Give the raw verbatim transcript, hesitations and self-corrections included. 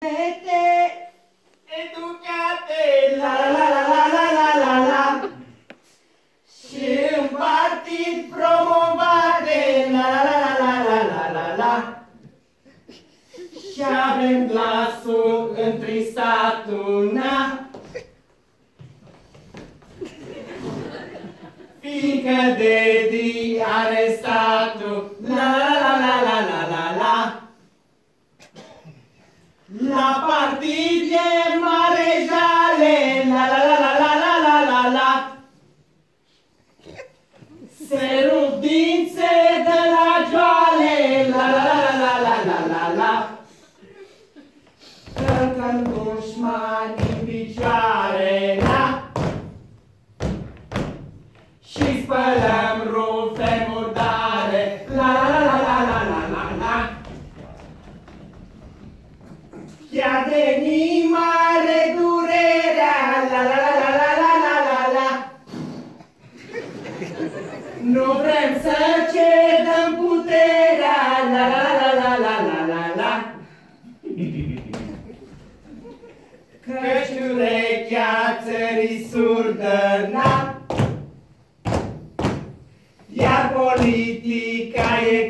Fete educate, la la la la la la la la, și în partid promovate, la la la la la la la la, și avem glasul întristatul, na, fiindcă Dedi arestatul, la la la la la la la. La partid e mare jale, la la la la la la la la la. Se rup dințe de la joale, la la la la la la la la. Călcă-n dușmani în picioare, la. Și spălăm rufe murdare, la la la la la la la la. Chiar de ni mare durerea, la la la la la la la la la. Nu vrem să cedăm puterea, la la la la la la la la. Căci urechea țării surdă, na. Iar politica e